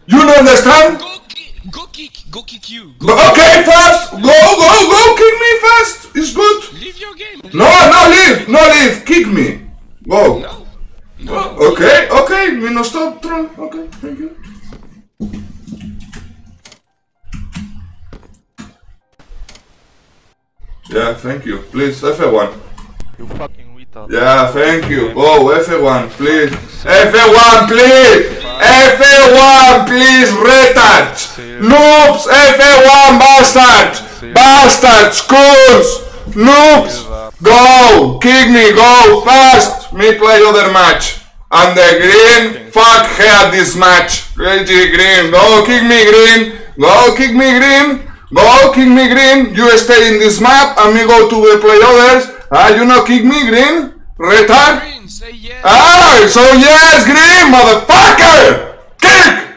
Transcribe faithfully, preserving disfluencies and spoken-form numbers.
You don't understand? Go kick, go kick, go kick you. Go okay, fast. Go, go, go. Kick me fast. It's good. Leave your game. Leave no, no, leave, no, leave. Kick me. Go. No. No. Oh, okay, okay. Me no stop troll. Okay, thank you. Yeah, thank you. Please, F one. You fucking retard. Yeah, thank you. Go, F one, please. F one, please. F one, please. Retard. Noobs. F one, bastard. Bastard. Schools. Noobs. Go. Kick me. Go fast. Me play other match. And the green. Fuck her this match. Reggie Green. Go kick me green. Go kick me green. Go kick me green, you stay in this map and me go to the play others. Ah, you know kick me green? Retard? Green, say yes. Ah, so yes, green, motherfucker! Kick!